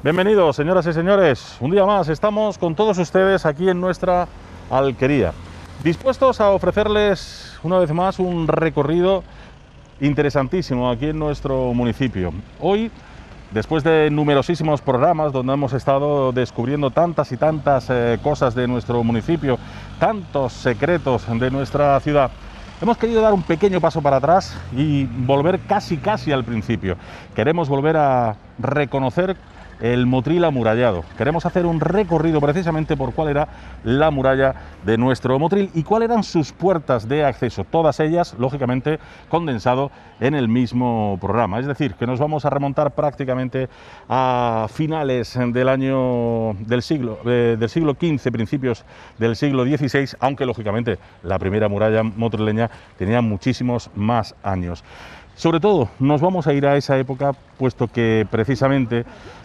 Bienvenidos, señoras y señores. Un día más estamos con todos ustedes aquí en nuestra alquería, dispuestos a ofrecerles una vez más un recorrido interesantísimo aquí en nuestro municipio. Hoy, después de numerosísimos programas donde hemos estado descubriendo tantas y tantas cosas de nuestro municipio, tantos secretos de nuestra ciudad, hemos querido dar un pequeño paso para atrás y volver casi al principio. Queremos volver a reconocer el Motril amurallado. Queremos hacer un recorrido precisamente por cuál era la muralla de nuestro Motril y cuáles eran sus puertas de acceso, todas ellas lógicamente condensado en el mismo programa. Es decir, que nos vamos a remontar prácticamente a finales del siglo XV, principios del siglo XVI, aunque lógicamente la primera muralla motrileña tenía muchísimos más años. Sobre todo nos vamos a ir a esa época, puesto que precisamente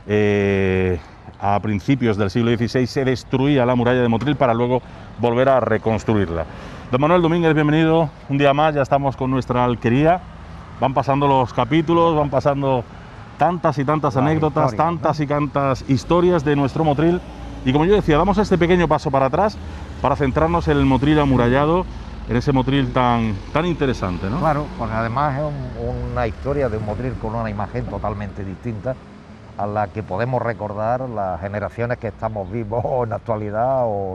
a principios del siglo XVI se destruía la muralla de Motril para luego volver a reconstruirla. Don Manuel Domínguez, bienvenido un día más, ya estamos con nuestra alquería, van pasando los capítulos, van pasando tantas y tantas anécdotas, tantas y tantas historias de nuestro Motril, y como yo decía, damos este pequeño paso para atrás para centrarnos en el Motril amurallado, en ese Motril tan interesante, ¿no? Claro, porque además es una historia de un Motril con una imagen totalmente distinta a la que podemos recordar las generaciones que estamos vivos en la actualidad o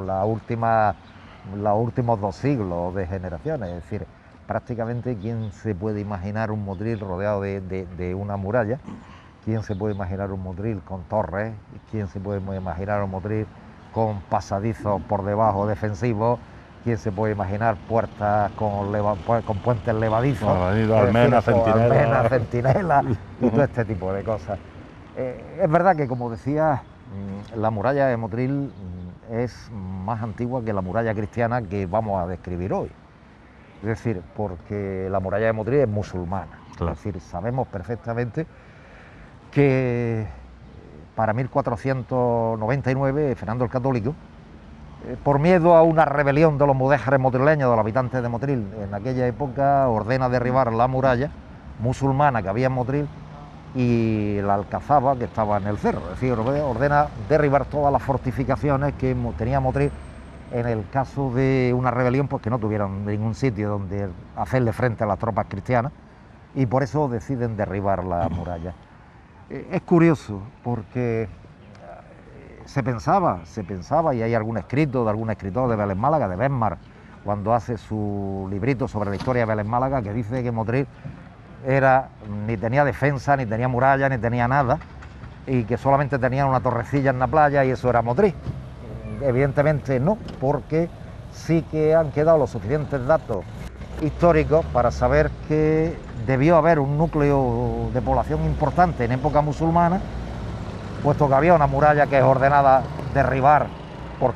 los últimos 2 siglos de generaciones. Es decir, prácticamente ¿quién se puede imaginar un Motril rodeado de una muralla? ¿Quién se puede imaginar un Motril con torres? ¿Quién se puede imaginar un Motril con pasadizos por debajo defensivos? ¿Quién se puede imaginar puertas con puentes levadizos? Almenas, centinelas y todo este tipo de cosas. Es verdad que, como decía, la muralla de Motril es más antigua que la muralla cristiana que vamos a describir hoy. Es decir, porque la muralla de Motril es musulmana. Claro. Es decir, sabemos perfectamente que para 1499 Fernando el Católico, por miedo a una rebelión de los mudéjares motrileños, de los habitantes de Motril, en aquella época ordena derribar la muralla musulmana que había en Motril y la alcazaba que estaba en el cerro. Es decir, ordena derribar todas las fortificaciones que tenía Motril en el caso de una rebelión, pues que no tuvieran ningún sitio donde hacerle frente a las tropas cristianas, y por eso deciden derribar la muralla. Es curioso porque se pensaba, y hay algún escrito de algún escritor de Vélez Málaga, de Besmar, cuando hace su librito sobre la historia de Vélez Málaga, que dice que Motril ni tenía defensa, ni tenía muralla, ni tenía nada, y que solamente tenía una torrecilla en la playa y eso era Motril. Evidentemente no, porque sí que han quedado los suficientes datos históricos para saber que debió haber un núcleo de población importante en época musulmana, puesto que había una muralla que es ordenada derribar por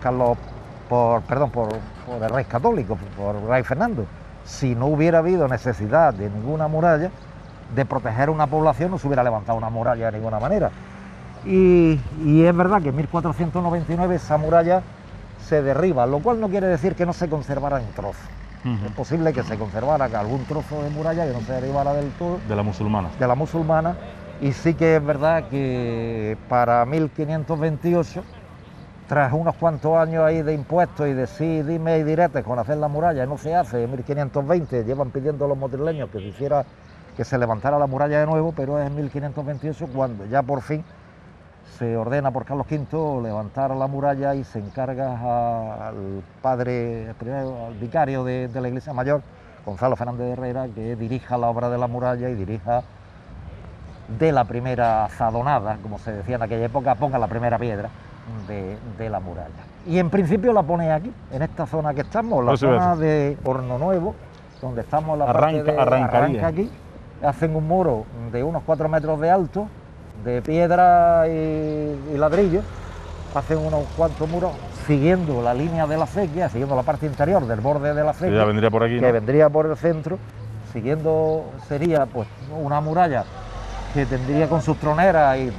el rey católico, por el rey Fernando. Si no hubiera habido necesidad de ninguna muralla, de proteger una población, no se hubiera levantado una muralla de ninguna manera. Y es verdad que en 1499 esa muralla se derriba, lo cual no quiere decir que no se conservara en trozos. Es posible que se conservara algún trozo de muralla que no se derribara del todo. De la musulmana. De la musulmana. Y sí que es verdad que para 1528, tras unos cuantos años ahí de impuestos y de sí, dime y diretes con hacer la muralla, no se hace. En 1520 llevan pidiendo a los motrileños que se levantara la muralla de nuevo, pero es en 1528 cuando ya por fin se ordena por Carlos V levantar la muralla y se encarga al al vicario de la Iglesia Mayor, Gonzalo Fernández de Herrera, que dirija la obra de la muralla y dirija de la primera azadonada, como se decía en aquella época, ponga la primera piedra de la muralla. Y en principio la pone aquí, en esta zona que estamos, la zona de Horno Nuevo, donde estamos arranca aquí, hacen un muro de unos 4 metros de alto, de piedra y ladrillo, hacen unos cuantos muros siguiendo la línea de la acequia, siguiendo la parte interior del borde de la acequia, que ya vendría por aquí, ¿no? Que vendría por el centro, siguiendo sería pues una muralla que tendría con sus troneras y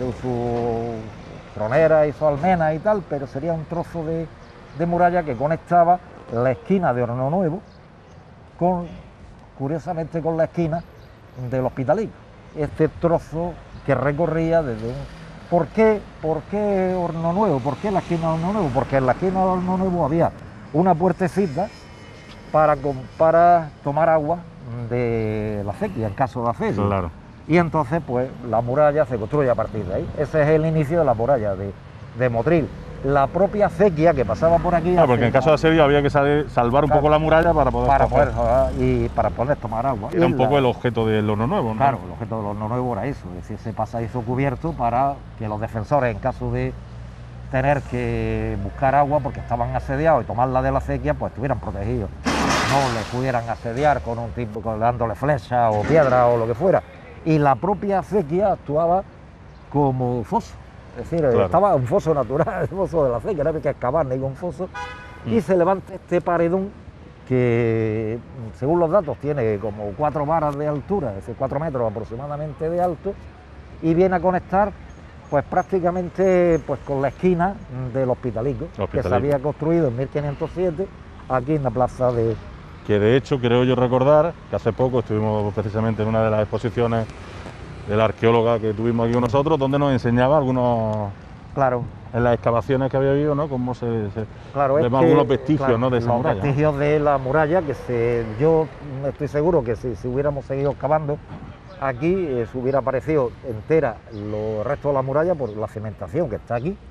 su almena y tal, pero sería un trozo de muralla que conectaba la esquina de Horno Nuevo curiosamente con la esquina del Hospitalillo. Este trozo que recorría desde ¿Por qué Horno Nuevo? ¿Por qué la esquina de Horno Nuevo? Porque en la esquina de Horno Nuevo había una puertecita para tomar agua de la acequia, en caso de acequia. Claro. Y entonces, pues, la muralla se construye a partir de ahí. Ese es el inicio de la muralla de Motril. La propia acequia que pasaba por aquí... Porque en caso de asedio había que salvar un poco la muralla para poder para poder tomar agua. Era un poco el objeto del Horno Nuevo, ¿no? Claro, el objeto del Horno Nuevo era eso, es decir, ese pasadizo cubierto para que los defensores, en caso de tener que buscar agua porque estaban asediados y tomarla de la acequia, pues estuvieran protegidos. No les pudieran asediar con un tipo dándole flecha o piedra o lo que fuera. Y la propia acequia actuaba como foso. Es decir, claro, estaba un foso natural, el foso de la acequia, no había que excavar ningún foso. Y se levanta este paredón que, según los datos, tiene como 4 varas de altura, es decir, 4 metros aproximadamente de alto, y viene a conectar pues prácticamente pues con la esquina del Hospitalico, que se había construido en 1507 aquí en la plaza de... Que de hecho creo yo recordar que hace poco estuvimos precisamente en una de las exposiciones de la arqueóloga que tuvimos aquí con nosotros, donde nos enseñaba algunos... Claro. En las excavaciones que había habido, ¿no? Cómo claro, vemos algunos vestigios, claro, ¿no? De esa muralla. Los vestigios de la muralla, que yo estoy seguro que si hubiéramos seguido excavando aquí, se hubiera aparecido entera los restos de la muralla por la cementación que está aquí.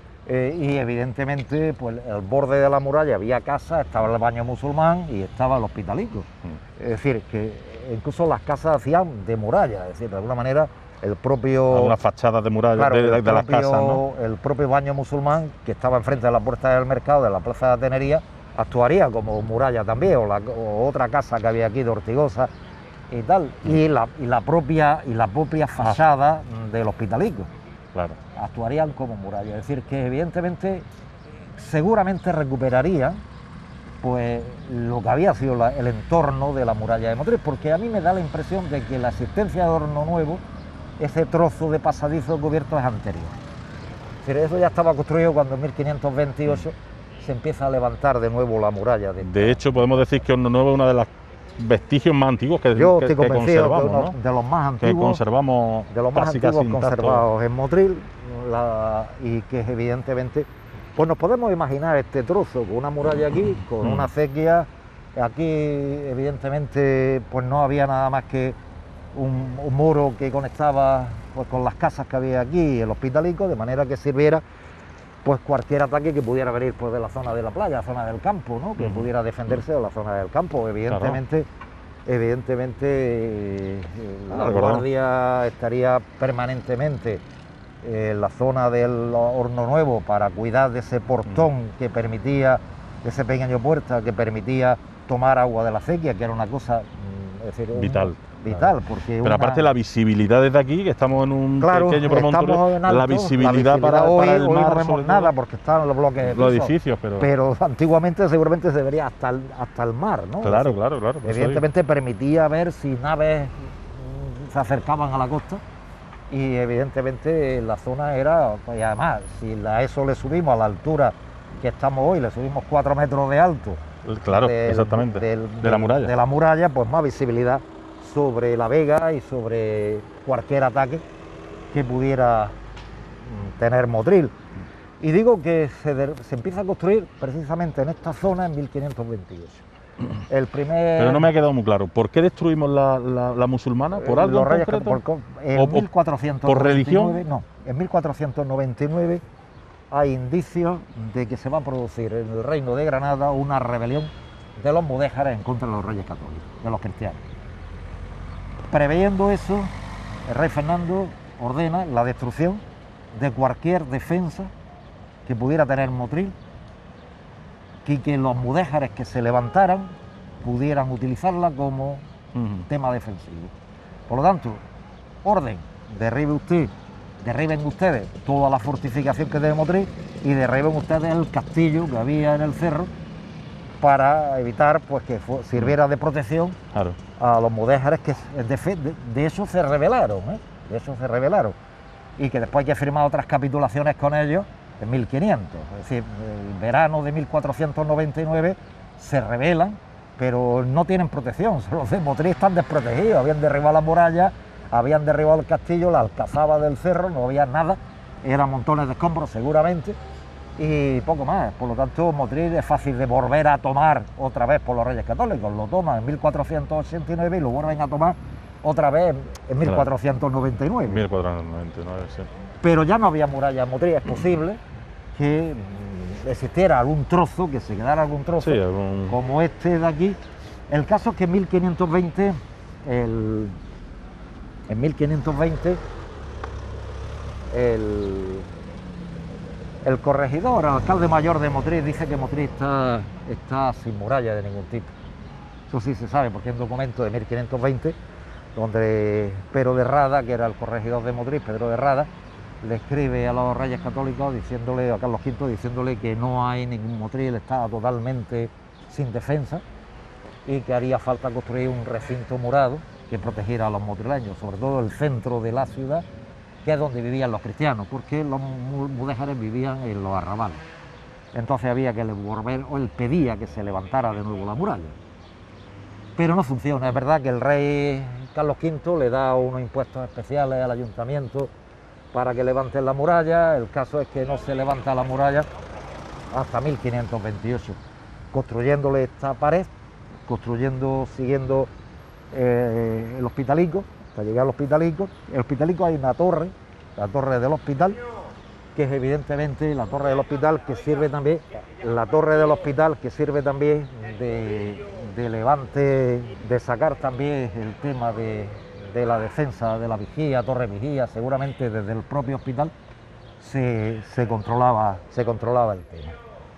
Y evidentemente, pues el borde de la muralla había casas, estaba el baño musulmán y estaba el Hospitalico. Es decir, que incluso las casas hacían de muralla, es decir, de alguna manera el propio... Algunas fachadas de muralla, claro, de las casas, ¿no? El propio baño musulmán, que estaba enfrente de la puerta del mercado de la plaza de Atenería, actuaría como muralla también, o otra casa que había aquí de Ortigosa y tal, y la propia fachada del Hospitalico. Claro. Actuarían como muralla, es decir, que evidentemente seguramente recuperarían pues lo que había sido el entorno de la muralla de Motril, porque a mí me da la impresión de que la existencia de Horno Nuevo, ese trozo de pasadizo cubierto es anterior. Es decir, eso ya estaba construido cuando en 1528 se empieza a levantar de nuevo la muralla. De hecho, podemos decir que Horno Nuevo es una de las vestigios más antiguos que conservamos, ¿no? De los más antiguos, que conservamos, de los más antiguos conservados en Motril, y que evidentemente, pues nos podemos imaginar este trozo con una muralla aquí, con una acequia. Aquí evidentemente pues no había nada más que un muro que conectaba pues con las casas que había aquí, el Hospitalico, de manera que sirviera pues cualquier ataque que pudiera venir pues, de la zona de la playa, la zona del campo, ¿no? Que pudiera defenderse de la zona del campo. Evidentemente, claro. La guardia estaría permanentemente en la zona del Horno Nuevo para cuidar de ese portón que permitía, de ese pequeño puerta que permitía tomar agua de la acequia, que era una cosa vital. Vital, porque pero aparte la visibilidad desde aquí, que estamos en un pequeño promontorio, la visibilidad para el mar, no vemos nada porque están los bloques, los edificios, pero antiguamente seguramente se vería hasta el mar, ¿no? Claro. Evidentemente permitía ver si naves se acercaban a la costa, y evidentemente la zona era, pues además, si a eso le subimos a la altura que estamos hoy, le subimos 4 metros de alto, exactamente, de la muralla, pues más visibilidad sobre la vega y sobre cualquier ataque que pudiera tener Motril. Y digo que se empieza a construir precisamente en esta zona en 1528. Pero no me ha quedado muy claro, ¿por qué destruimos la musulmana? ¿Por algo los en concreto? En 1499, ¿por religión? No, en 1499 hay indicios de que se va a producir en el Reino de Granada una rebelión de los mudéjares en contra de los reyes católicos, de los cristianos. Previendo eso, el rey Fernando ordena la destrucción de cualquier defensa que pudiera tener Motril, y que los mudéjares que se levantaran pudieran utilizarla como tema defensivo. Por lo tanto, orden, derriben ustedes toda la fortificación que tiene Motril y derriben ustedes el castillo que había en el cerro, para evitar pues que sirviera de protección a los mudéjares que de eso se rebelaron, y que después hay que firmar otras capitulaciones con ellos en 1500, es decir, el verano de 1499 se rebelan, pero no tienen protección, los de Motril están desprotegidos, habían derribado la muralla, habían derribado el castillo, la alcazaba del cerro, no había nada eran montones de escombros seguramente, y poco más. Por lo tanto, Motril es fácil de volver a tomar otra vez por los Reyes Católicos. Lo toman en 1489 y lo vuelven a tomar otra vez en 1499. 1499, sí. Pero ya no había muralla en Motril. Es posible que existiera algún trozo, que se quedara algún trozo, Sí, como este de aquí. El caso es que en 1520, el corregidor, el alcalde mayor de Motril, dice que Motril está sin muralla de ningún tipo. Eso sí se sabe, porque hay un documento de 1520 donde Pedro de Rada, que era el corregidor de Motril, Pedro de Rada, le escribe a los Reyes Católicos diciéndole, a Carlos V, diciéndole que no hay ningún Motril, está totalmente sin defensa y que haría falta construir un recinto murado que protegiera a los motrileños, sobre todo el centro de la ciudad, que es donde vivían los cristianos, porque los mudéjares vivían en los arrabales. Entonces había que volver, o él pedía que se levantara de nuevo la muralla. Pero no funciona. Es verdad que el rey Carlos V le da unos impuestos especiales al ayuntamiento para que levanten la muralla. El caso es que no se levanta la muralla hasta 1528, construyéndole esta pared, siguiendo el Hospitalico, hasta llegar al Hospitalico. En el Hospitalico hay una torre, la torre del hospital, que es evidentemente la torre del hospital que sirve también, de levante, de sacar también el tema de la defensa, de la vigía, torre vigía. Seguramente desde el propio hospital se controlaba el tema.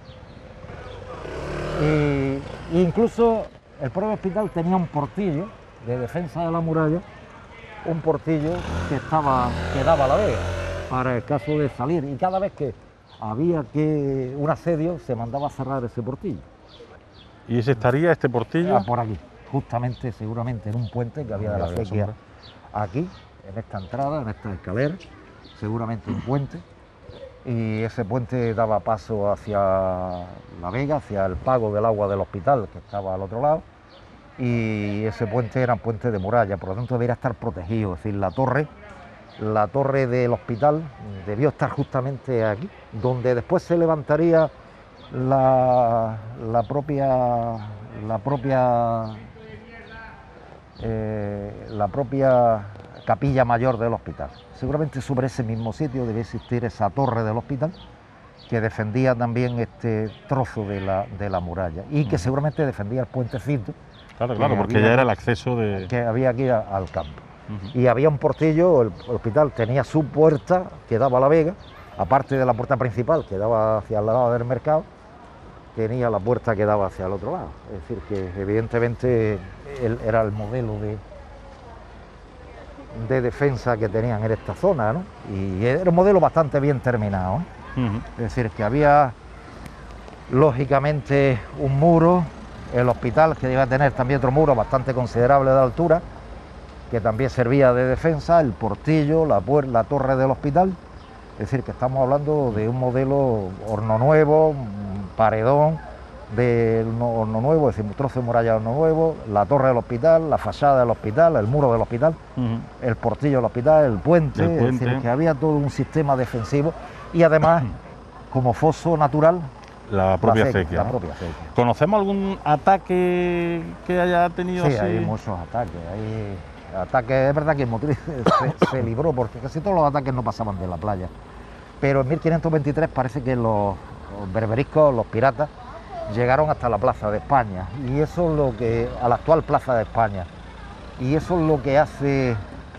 E incluso el propio hospital tenía un portillo de defensa de la muralla, un portillo que daba a la vega para el caso de salir, y cada vez que había un asedio se mandaba a cerrar ese portillo. ¿Y ese estaría, este portillo? Por aquí, justamente, seguramente en un puente que había de la acequia aquí, en esta entrada, en esta escalera, seguramente un puente, y ese puente daba paso hacia la vega, hacia el pago del agua del hospital que estaba al otro lado, y ese puente era un puente de muralla, por lo tanto debería estar protegido. Es decir, la torre del hospital debió estar justamente aquí, donde después se levantaría la propia capilla mayor del hospital. Seguramente sobre ese mismo sitio debe existir esa torre del hospital que defendía también este trozo de la muralla, y que seguramente defendía el puentecito. Claro, porque ya era el acceso que había aquí al campo. Y había un portillo, el hospital tenía su puerta que daba a la vega, aparte de la puerta principal que daba hacia el lado del mercado, tenía la puerta que daba hacia el otro lado. Es decir, que evidentemente era el modelo de defensa que tenían en esta zona, ¿no? Y era un modelo bastante bien terminado, ¿no? Es decir, que había lógicamente un muro, el hospital que iba a tener también otro muro bastante considerable de altura, que también servía de defensa, el portillo, la torre del hospital. Es decir, que estamos hablando de un modelo horno nuevo, paredón de horno nuevo, es decir, un trozo de muralla de horno nuevo, la torre del hospital, la fachada del hospital, el muro del hospital, el portillo del hospital, el puente. Es decir, que había todo un sistema defensivo, y además, como foso natural, la propia acequia. ¿Conocemos algún ataque que haya tenido así? Sí, hay muchos ataques. Es verdad que en Motril se libró, porque casi todos los ataques no pasaban de la playa. Pero en 1523 parece que los berberiscos, los piratas, llegaron hasta la Plaza de España, y eso es lo que, a la actual Plaza de España, y eso es lo que hace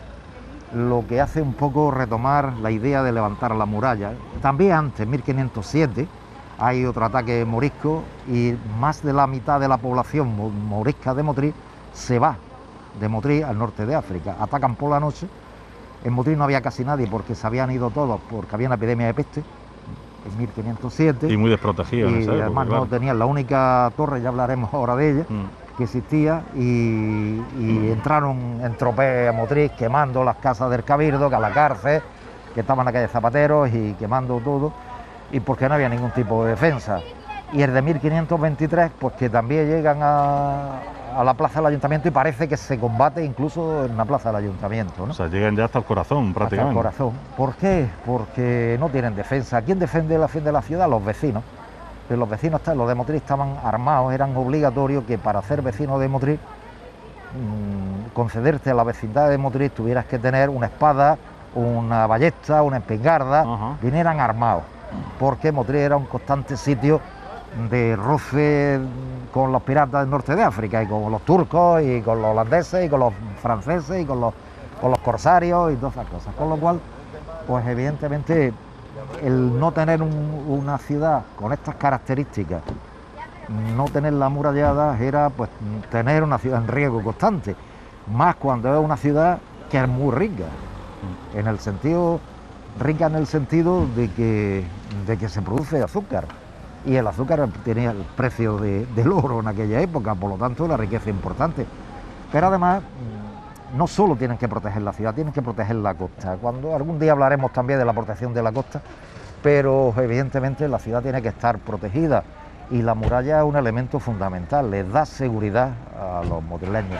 un poco retomar la idea de levantar la muralla. También antes, en 1507, hay otro ataque morisco, y más de la mitad de la población morisca de Motril se va de Motril al norte de África. Atacan por la noche. En Motril no había casi nadie porque se habían ido todos, porque había una epidemia de peste en 1507. Y muy desprotegidos. Y además no tenían la única torre, ya hablaremos ahora de ella, que existía, y entraron en tropel a Motril, quemando las casas del Cabildo, que a la cárcel, que estaban en la calle Zapateros, y quemando todo, y porque no había ningún tipo de defensa. Y el de 1523, pues que también llegan a a la plaza del ayuntamiento y parece que se combate incluso en la plaza del ayuntamiento, ¿no? O sea, llegan ya hasta el corazón prácticamente. Hasta el corazón. ¿Por qué? Porque no tienen defensa. ¿Quién defiende la fin de la ciudad? Los vecinos. Pero los vecinos, los de Motril estaban armados, eran obligatorios que para ser vecino de Motril, concederte a la vecindad de Motril, tuvieras que tener una espada, una ballesta, una espingarda, vinieran armados, porque Motril era un constante sitio de roce con los piratas del norte de África, y con los turcos, y con los holandeses, y con los franceses, y con los corsarios, y todas esas cosas. Con lo cual, pues evidentemente, el no tener una ciudad con estas características, no tenerla amurallada, era pues tener una ciudad en riesgo constante, más cuando es una ciudad que es muy rica, en el sentido de que se produce azúcar, y el azúcar tenía el precio del oro en aquella época, por lo tanto la riqueza importante. Pero además, no solo tienen que proteger la ciudad, tienen que proteger la costa. Cuando algún día hablaremos también de la protección de la costa, pero evidentemente la ciudad tiene que estar protegida, y la muralla es un elemento fundamental, les da seguridad a los motrileños.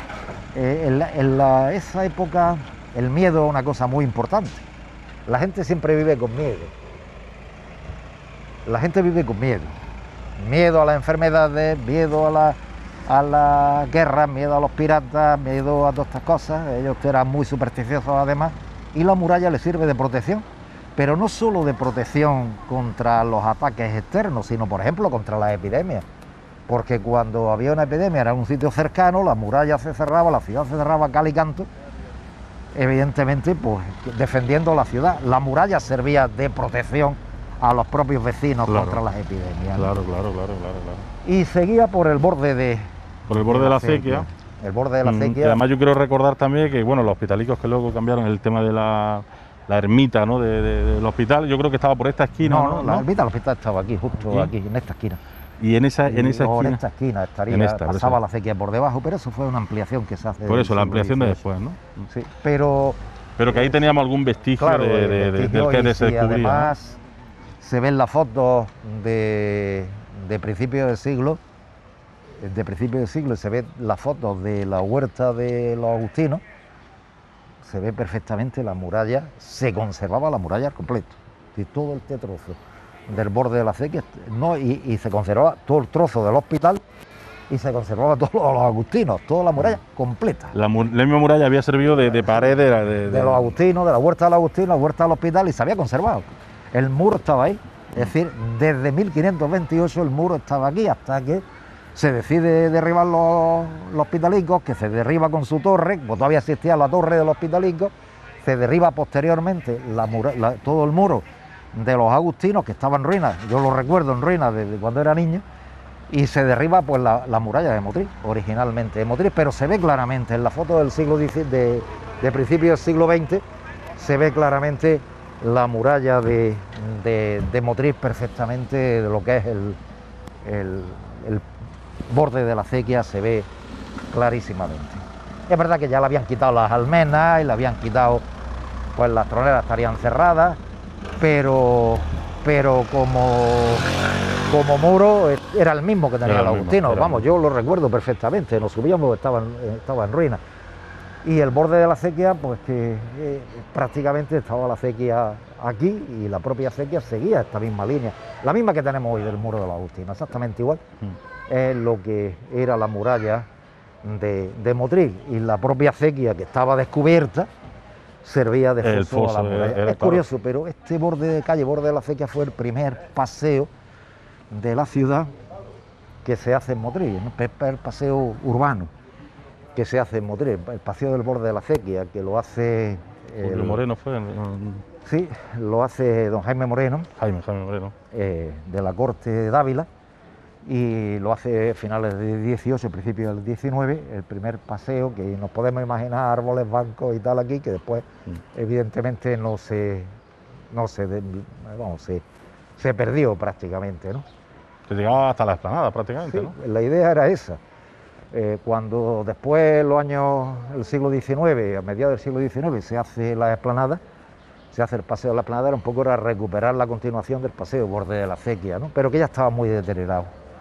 Esa época el miedo es una cosa muy importante. La gente siempre vive con miedo. La gente vive con miedo. Miedo a las enfermedades, miedo a la guerra, miedo a los piratas, miedo a todas estas cosas. Ellos eran muy supersticiosos además, y la muralla les sirve de protección, pero no solo de protección contra los ataques externos, sino por ejemplo contra las epidemias, porque cuando había una epidemia era un sitio cercano, la muralla se cerraba, la ciudad se cerraba cal y canto, evidentemente pues defendiendo la ciudad. La muralla servía de protección a los propios vecinos contra las epidemias. Claro. Y seguía por el borde de la acequia. El borde de la acequia. Y además yo quiero recordar también que bueno, los hospitalicos que luego cambiaron el tema de la ermita, ¿no? del hospital, yo creo que estaba por esta esquina. La ermita del hospital estaba aquí, justo aquí, en esta esquina. Y en esa esquina. En esta esquina estaría, pasaba la acequia por debajo, pero eso fue una ampliación que se hace. Por eso, la ampliación de después, ¿no? Sí, pero que ahí teníamos algún vestigio del que se descubría. Además, ¿no? Se ven las fotos de principios del siglo, se ven las fotos de la huerta de los agustinos, se ve perfectamente la muralla, se conservaba la muralla al completo, y todo este trozo del borde de la acequia, y se conservaba todo el trozo del hospital, y se conservaba todos los agustinos, toda la muralla completa. La misma muralla había servido de pared de los agustinos, de la huerta del agustino, la huerta del hospital, y se había conservado. El muro estaba ahí, es decir, desde 1528 el muro estaba aquí, hasta que se decide derribar los hospitalicos, que se derriba con su torre, pues todavía existía la torre de los hospitalicos, se derriba posteriormente todo el muro de los agustinos, que estaba en ruinas, yo lo recuerdo en ruinas desde cuando era niño, y se derriba pues la muralla de Motril, originalmente de Motril, pero se ve claramente en la foto del siglo de principios del siglo XX, se ve claramente la muralla de Motril perfectamente, de lo que es el borde de la acequia, se ve clarísimamente. Es verdad que ya le habían quitado las almenas y le habían quitado, pues las troneras estarían cerradas, pero como muro era el mismo que tenía el agustino. Vamos, yo lo recuerdo perfectamente, nos subíamos, estaba en ruinas. Y el borde de la acequia, pues que prácticamente estaba la acequia aquí, y la propia acequia seguía esta misma línea, la misma que tenemos hoy del muro de los agustinos, exactamente igual. Es lo que era la muralla de Motril, y la propia acequia, que estaba descubierta, servía de foso a la muralla. Es curioso, pero este borde de la acequia fue el primer paseo de la ciudad que se hace en Motril, ¿no? El paseo urbano que se hace en Motril, el paseo del borde de la acequia, que lo hace Moreno fue. Sí, lo hace don Jaime Moreno. Jaime Moreno. De la corte de Dávila, y lo hace a finales del 18, principios del 19, el primer paseo, que nos podemos imaginar árboles, bancos y tal aquí, que después evidentemente se perdió prácticamente, ¿no? Se llegaba hasta la explanada prácticamente, sí, ¿no? La idea era esa. Cuando después, los años del siglo XIX, a mediados del siglo XIX, se hace la explanada, se hace el paseo de la explanada, era un poco era recuperar la continuación del paseo borde de la acequia, ¿no? Pero que ya estaba muy deteriorado.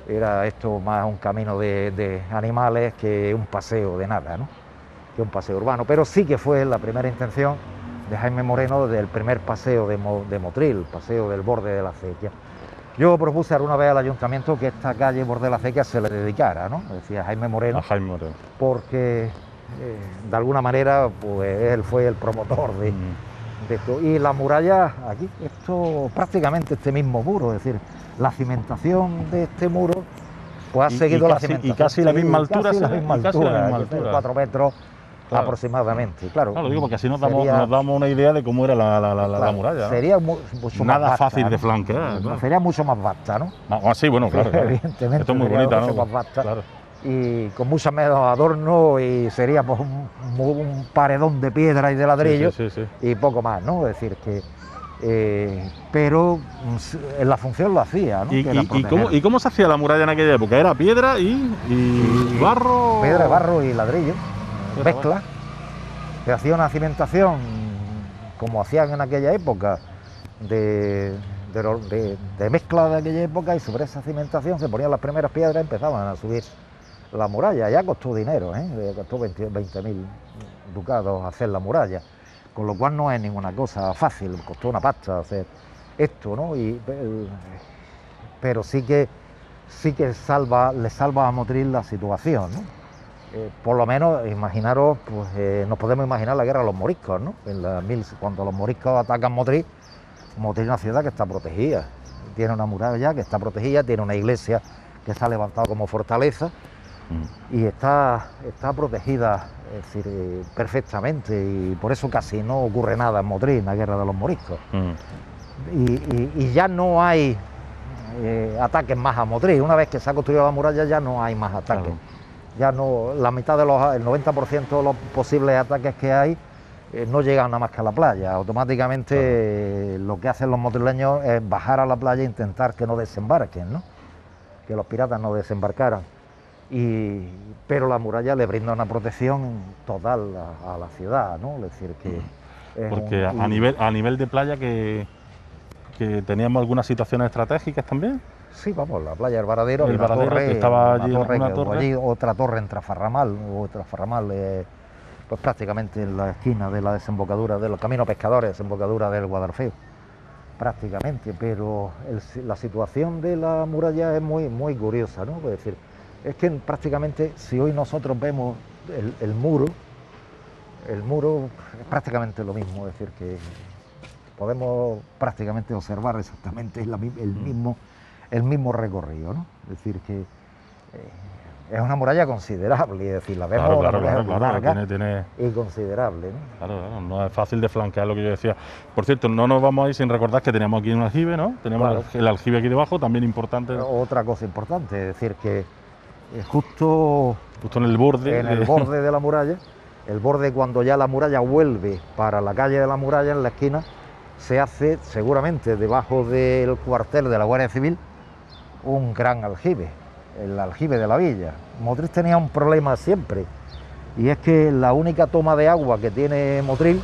Era esto más un camino de animales que un paseo de nada, ¿no? Que un paseo urbano, pero sí que fue la primera intención de Jaime Moreno del primer paseo de Motril, paseo del borde de la acequia. Yo propuse alguna vez al ayuntamiento que esta calle borde de la acequia se le dedicara, ¿no? Decía Jaime Moreno, A Jaime Moreno. porque de alguna manera pues él fue el promotor de esto. Y la muralla aquí, esto prácticamente este mismo muro, es decir, la cimentación de este muro pues ha seguido la cimentación. Y casi la misma altura. Casi la misma altura, 4 metros. Claro, aproximadamente, claro. Claro, digo, porque así nos damos una idea de cómo era la muralla, ¿no? Sería mucho nada más vasta, fácil ¿no? de flanquear. Claro. Sería mucho más vasta, ¿no? Sí, bueno, claro. Evidentemente. Esto es muy bonita, ¿no? Mucho más vasta, claro. Y con mucho menos adorno, y sería pues un paredón de piedra y de ladrillo, sí. y poco más, ¿no? Es decir, que pero en la función lo hacía, ¿no? ¿Y cómo se hacía la muralla en aquella época? ¿Era piedra y barro? Piedra, barro y ladrillo, mezcla. Se hacía una cimentación, como hacían en aquella época, de mezcla de aquella época, y sobre esa cimentación se ponían las primeras piedras y empezaban a subir la muralla. Ya costó dinero, costó 20.000 ducados hacer la muralla, con lo cual no es ninguna cosa fácil, costó una pasta hacer esto, ¿no? Pero sí que le salva a Motril la situación, ¿no? Por lo menos, imaginaros, pues nos podemos imaginar la guerra de los moriscos, ¿no? Cuando los moriscos atacan Motril, Motril es una ciudad que está protegida, tiene una muralla que está protegida, tiene una iglesia que se ha levantado como fortaleza y está protegida, es decir, perfectamente, y por eso casi no ocurre nada en Motril, en la guerra de los moriscos. Y ya no hay ataques más a Motril. Una vez que se ha construido la muralla ya no hay más ataques. Claro. Ya no, la mitad el 90% de los posibles ataques que hay no llegan nada más que a la playa. Automáticamente lo que hacen los motrileños es bajar a la playa e intentar que no desembarquen, ¿no? Que los piratas no desembarcaran. Pero la muralla le brinda una protección total a la ciudad, ¿no? Es decir, que porque a nivel de playa que teníamos algunas situaciones estratégicas también. Sí, vamos, la playa del Varadero, el Varadero, que estaba allí una torre. Allí otra torre en Trafarramal, pues prácticamente en la esquina de la desembocadura de los caminos pescadores, desembocadura del Guadalfeo, prácticamente. Pero la situación de la muralla es muy, muy curiosa, ¿no? Es decir, es que prácticamente si hoy nosotros vemos el muro es prácticamente lo mismo, es decir, que podemos prácticamente observar exactamente el mismo recorrido, ¿no? Es decir, que es una muralla considerable, es decir, la vemos larga y considerable, ¿no? Claro, no es fácil de flanquear, lo que yo decía. Por cierto, no nos vamos a ir sin recordar que teníamos aquí un aljibe, ¿no? Tenemos el aljibe aquí debajo, también importante. Otra cosa importante, es decir, que justo en el borde de la muralla, el borde, cuando ya la muralla vuelve para la calle de la muralla, en la esquina, se hace seguramente debajo del cuartel de la Guardia Civil un gran aljibe, el aljibe de la villa. Motril tenía un problema siempre, y es que la única toma de agua que tiene Motril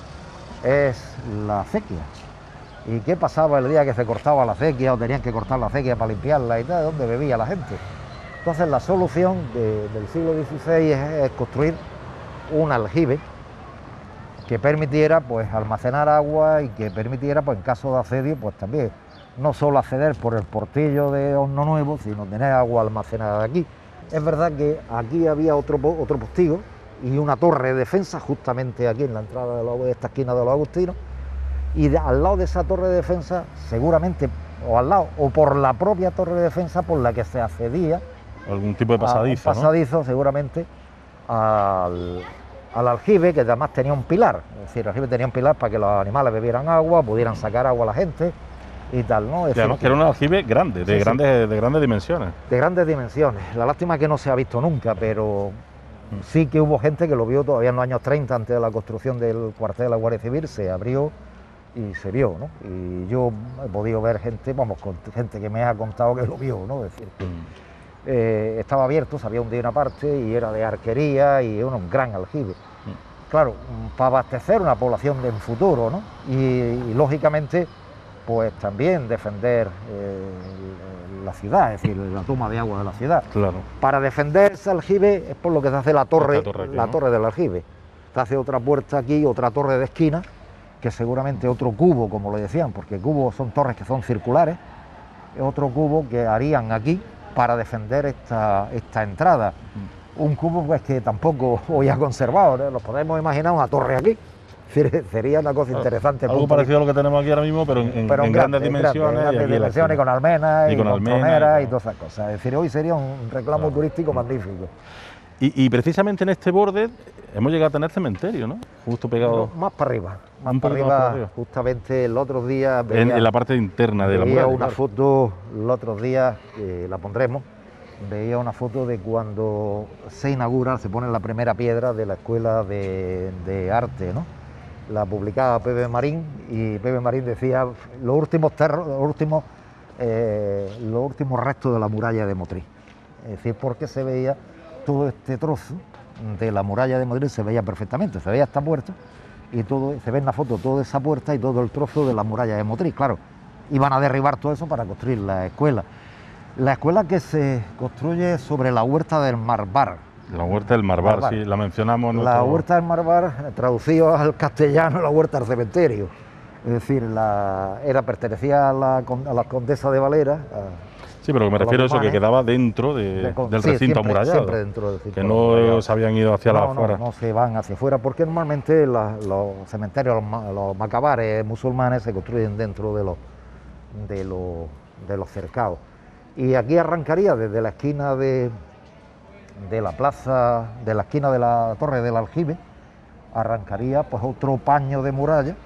es la acequia. ¿Y qué pasaba el día que se cortaba la acequia o tenían que cortar la acequia para limpiarla y tal? ¿De dónde bebía la gente? Entonces la solución del siglo XVI es construir un aljibe que permitiera pues almacenar agua y que permitiera, pues en caso de asedio, pues también no solo acceder por el portillo de Horno Nuevo, sino tener agua almacenada aquí. Es verdad que aquí había otro postigo y una torre de defensa justamente aquí en la entrada de esta esquina de los Agustinos, y al lado de esa torre de defensa, seguramente, o al lado, o por la propia torre de defensa por la que se accedía, algún tipo de pasadizo, ¿no? Seguramente, al aljibe, que además tenía un pilar, es decir, el aljibe tenía un pilar para que los animales bebieran agua, pudieran sacar agua a la gente y tal, ¿no? Y además que era un aljibe grande, de grandes dimensiones. De grandes dimensiones. La lástima es que no se ha visto nunca, pero sí que hubo gente que lo vio todavía en los años 30, antes de la construcción del cuartel de la Guardia Civil, se abrió y se vio, ¿no? Y yo he podido ver gente que me ha contado que lo vio, ¿no? Es decir, que estaba abierto, se había hundido una parte y era de arquería y era un gran aljibe. Claro, para abastecer una población en futuro, ¿no? Y lógicamente, pues también defender la ciudad, es decir, la toma de agua de la ciudad. Claro. Para defender ese aljibe es por lo que se hace la torre, aquí, ¿no? torre del aljibe. Se hace otra puerta aquí, otra torre de esquina, que seguramente otro cubo, como lo decían, porque cubos son torres que son circulares, es otro cubo que harían aquí para defender esta entrada. Un cubo pues que tampoco hoy ha conservado, ¿no? Nos podemos imaginar una torre aquí. Sería una cosa interesante. Algo parecido a lo que tenemos aquí ahora mismo, pero en grandes dimensiones. Con almenas y con troneras y no. todas esas cosas. Es decir, hoy sería un reclamo turístico magnífico. Y precisamente en este borde hemos llegado a tener cementerio, ¿no? Justo pegado. No, más para arriba. Más para arriba, justamente el otro día. En la parte interna de la muralla. Veía una foto el otro día, que la pondremos. Veía una foto de cuando se inaugura, se pone la primera piedra de la Escuela de Arte, ¿no? La publicaba Pepe Marín, y Pepe Marín decía los últimos restos de la muralla de Motril. Es decir, porque se veía todo este trozo de la muralla de Motril, se veía perfectamente, se veía esta puerta, y todo, se ve en la foto toda esa puerta y todo el trozo de la muralla de Motril. Claro, iban a derribar todo eso para construir la escuela. La escuela que se construye sobre la huerta del Marbar. La huerta del Marbar, sí, la mencionamos. La huerta del Marbar, traducido al castellano, la huerta del cementerio. Es decir, pertenecía a la condesa de Valera. Sí, pero me refiero a eso, que quedaba dentro del recinto amurallado. Siempre dentro del recinto que no se habían ido hacia afuera. No se van hacia afuera, porque normalmente los cementerios, los macabares musulmanes se construyen dentro de los cercados. Y aquí arrancaría desde la esquina de la plaza, de la esquina de la torre del aljibe, arrancaría pues otro paño de muralla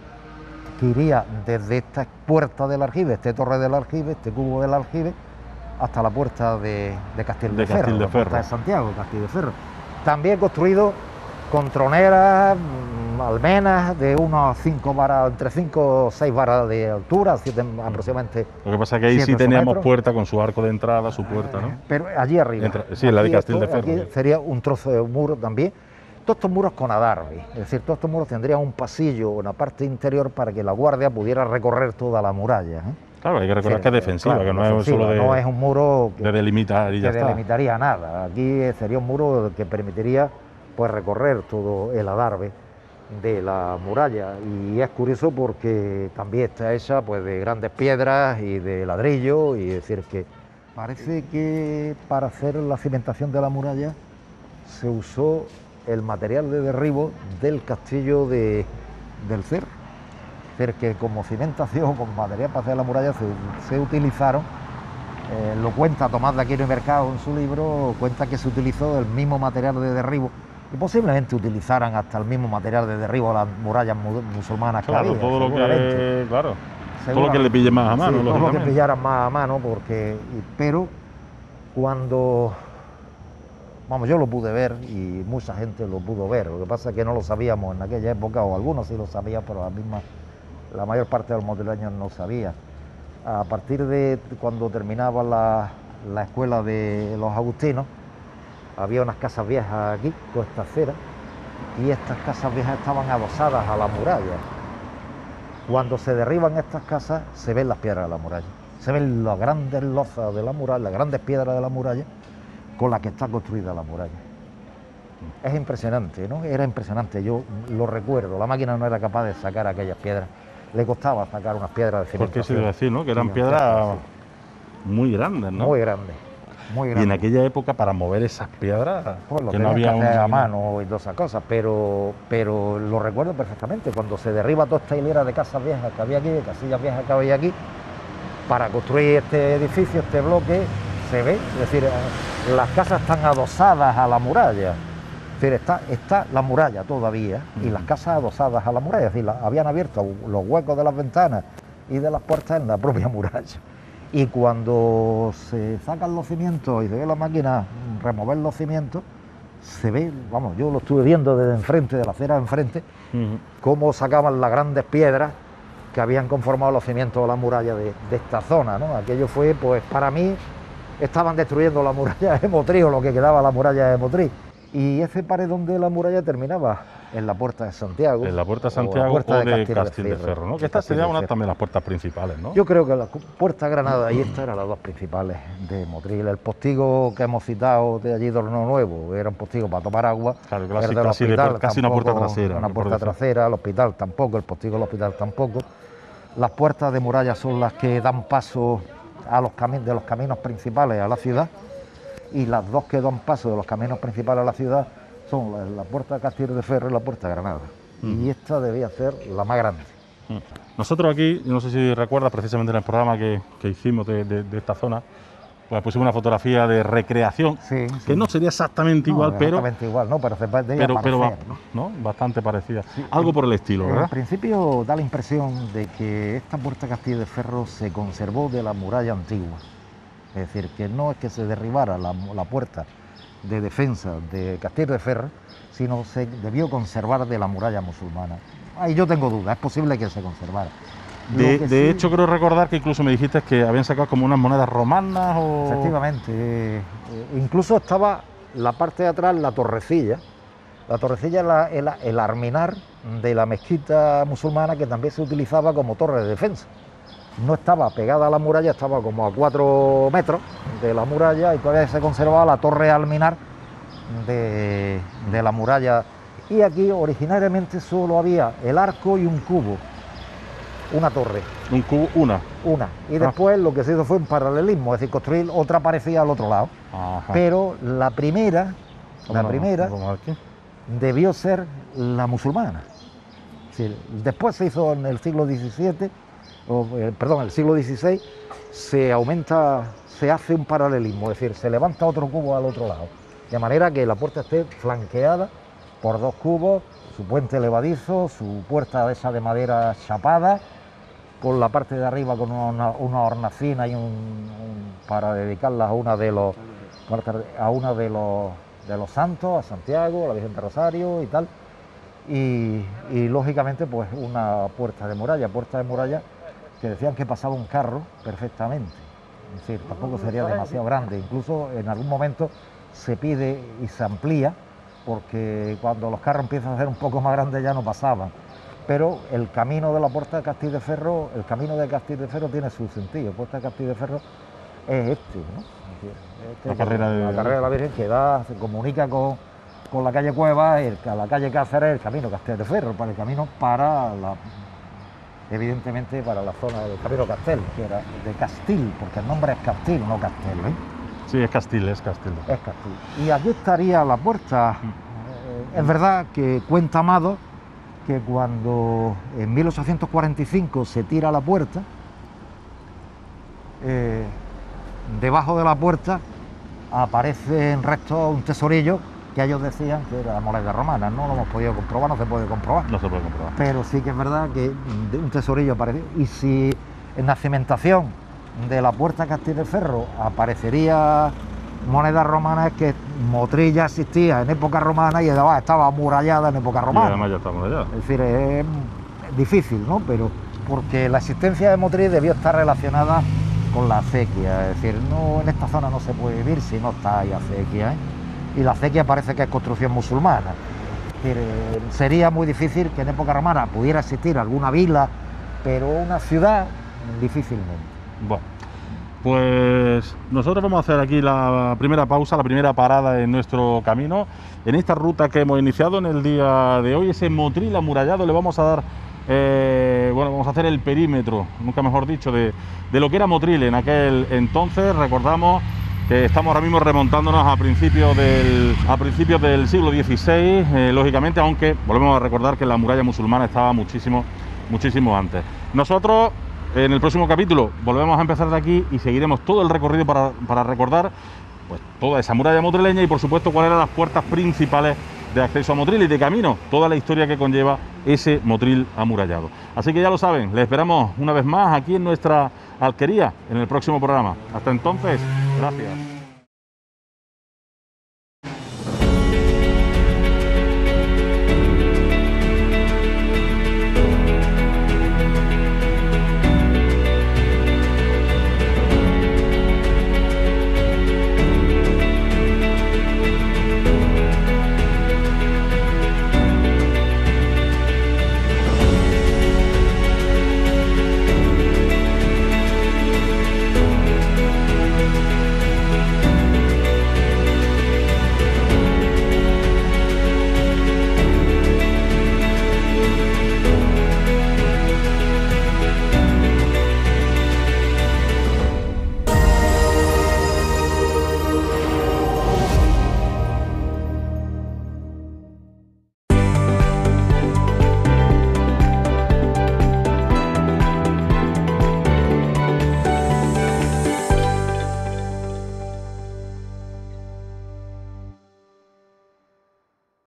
que iría desde esta puerta del aljibe, esta torre del aljibe, este cubo del aljibe, hasta la puerta de Castildeferro, la puerta de Santiago, Castildeferro. También construido con troneras, almenas de unos 5 varas, entre 5 o 6 varas de altura, aproximadamente. Lo que pasa es que ahí sí teníamos puerta con su arco de entrada, su puerta, ¿no? Pero allí arriba. Sí, la de Castildeferro. Aquí sería un trozo de muro también. Todos estos muros con adarve, es decir, todos estos muros tendrían un pasillo o una parte interior para que la guardia pudiera recorrer toda la muralla. Claro, hay que recordar que es defensiva, claro, que no es solo no es un muro de delimitar y ya está. Que delimitaría nada. Aquí sería un muro que permitiría pues recorrer todo el adarve de la muralla, y es curioso porque también está hecha pues de grandes piedras y de ladrillo, y decir que parece que para hacer la cimentación de la muralla se usó el material de derribo del castillo del Cerro. Es decir, que como cimentación, como material para hacer la muralla se utilizaron, lo cuenta Tomás de Aquino y Mercado en su libro, cuenta que se utilizó el mismo material de derribo, y posiblemente utilizaran hasta el mismo material de derribo a las murallas musulmanas que había, todo lo que le pille más a mano. Sí, todo lo que pillaran más a mano, pero cuando... Vamos, yo lo pude ver y mucha gente lo pudo ver, lo que pasa es que no lo sabíamos en aquella época, o algunos sí lo sabían, pero la mayor parte de los motrileños no sabía. A partir de cuando terminaba la escuela de los agustinos, había unas casas viejas aquí, con esta acera, y estas casas viejas estaban adosadas a la muralla. Cuando se derriban estas casas, se ven las piedras de la muralla, se ven las grandes lozas de la muralla, las grandes piedras de la muralla, con la que está construida la muralla. Es impresionante, ¿no? Era impresionante, yo lo recuerdo, la máquina no era capaz de sacar aquellas piedras, le costaba sacar unas piedras de cimentación. Porque se iba a decir, ¿no? Que eran piedras muy grandes, ¿no? Muy grandes, muy grandes. Y en aquella época, para mover esas piedras, pues lo que no había que hacer a mano y todas esas cosas, pero lo recuerdo perfectamente, cuando se derriba toda esta hilera de casas viejas que había aquí, de casillas viejas que había aquí, para construir este edificio, este bloque, se ve, es decir, las casas están adosadas a la muralla, es decir, está la muralla todavía, y las casas adosadas a la muralla, es decir, habían abierto los huecos de las ventanas y de las puertas en la propia muralla. Y cuando se sacan los cimientos y se ve la máquina remover los cimientos, se ve, vamos, yo lo estuve viendo desde enfrente, de la acera de enfrente, cómo sacaban las grandes piedras que habían conformado los cimientos de la muralla de esta zona, ¿no? Aquello fue, pues para mí, estaban destruyendo la muralla de Motril, o lo que quedaba de la muralla de Motril, Y ese paredón de la muralla terminaba en la Puerta de Santiago. En la Puerta de Santiago o de Castil de Ferro, ¿no? Que estas serían también las puertas principales, ¿no? Yo creo que la Puerta Granada y esta eran las dos principales de Motril. El postigo que hemos citado de allí de Horno Nuevo era un postigo para tomar agua. Claro, casi una puerta trasera. Una puerta trasera, el hospital tampoco, el postigo del hospital tampoco. Las puertas de muralla son las que dan paso a los de los caminos principales a la ciudad, y las dos que dan paso de los caminos principales a la ciudad son la Puerta de Castil de Ferro y la Puerta de Granada. Y esta debía ser la más grande. Nosotros aquí, no sé si recuerdas, precisamente en el programa que hicimos de esta zona, pues pusimos una fotografía de recreación, que no sería exactamente igual, pero bastante parecida. Sí, algo por el estilo, ¿verdad? En principio da la impresión de que esta Puerta de Castil de Ferro se conservó de la muralla antigua. Es decir, que no es que se derribara la puerta de defensa de Castil de Ferro, sino se debió conservar de la muralla musulmana. Ahí yo tengo dudas, es posible que se conservara. De hecho, creo recordar que incluso me dijiste que habían sacado como unas monedas romanas o... Efectivamente, incluso estaba la parte de atrás, la torrecilla. La torrecilla es el arminar de la mezquita musulmana, que también se utilizaba como torre de defensa. No estaba pegada a la muralla, estaba como a 4 metros de la muralla, y todavía se conservaba la torre alminar de la muralla. Y aquí originariamente solo había el arco y un cubo, una torre. Un cubo, una. Y después lo que se hizo fue un paralelismo, es decir, construir otra parecida al otro lado. Ajá. Pero la primera debió ser la musulmana. Es decir, después se hizo en el siglo XVII, el siglo XVI, se hace un paralelismo, es decir, se levanta otro cubo al otro lado, de manera que la puerta esté flanqueada por 2 cubos, su puente levadizo, su puerta esa de madera chapada, con la parte de arriba con una hornacina y para dedicarla a una de los santos, a Santiago, a la Virgen de Rosario y tal, y lógicamente pues una puerta de muralla que decían que pasaba un carro perfectamente, es decir, tampoco sería demasiado grande, incluso en algún momento se pide y se amplía, porque cuando los carros empiezan a ser un poco más grandes ya no pasaban. Pero el camino de la Puerta de Castil de Ferro, el camino de Castil de Ferro tiene su sentido. Puerta de Castil de Ferro es ¿no? La carrera de la Virgen, que se comunica con la calle Cueva, la calle Cáceres, el camino Castil de Ferro, para el camino evidentemente para la zona del camino Castel, que era de Castil, porque el nombre es Castil, no Castel, ¿eh? Sí, es Castil. Es Castil. Y aquí estaría la puerta. Es verdad que cuenta Amado que cuando en 1845 se tira la puerta, debajo de la puerta aparece en resto un tesorillo que ellos decían que era moneda romana. No lo hemos podido comprobar, no se puede comprobar. No se puede comprobar. Pero sí que es verdad que un tesorillo apareció. Y si en la cimentación de la Puerta Castil de Ferro aparecería monedas romanas, que Motril ya existía en época romana y además estaba amurallada en época romana. Y además ya está amurallada. Es decir, es difícil, ¿no? Pero porque la existencia de Motril debió estar relacionada con la acequia, es decir, no, en esta zona no se puede vivir si no está ahí acequia, ¿eh? Y la acequia parece que es construcción musulmana. Es decir, sería muy difícil que en época romana pudiera existir alguna vila, pero una ciudad difícilmente. Bueno, pues nosotros vamos a hacer aquí la primera pausa, la primera parada en nuestro camino. En esta ruta que hemos iniciado en el día de hoy, ese Motril amurallado, le vamos a dar, vamos a hacer el perímetro, nunca mejor dicho, de lo que era Motril en aquel entonces. Recordamos que estamos ahora mismo remontándonos a principios del siglo XVI, lógicamente, aunque volvemos a recordar que la muralla musulmana estaba muchísimo antes. Nosotros en el próximo capítulo volvemos a empezar de aquí y seguiremos todo el recorrido para recordar pues toda esa muralla motrileña y por supuesto cuáles eran las puertas principales de acceso a Motril y de camino, toda la historia que conlleva ese Motril amurallado. Así que ya lo saben, les esperamos una vez más aquí en nuestra alquería en el próximo programa. Hasta entonces, gracias.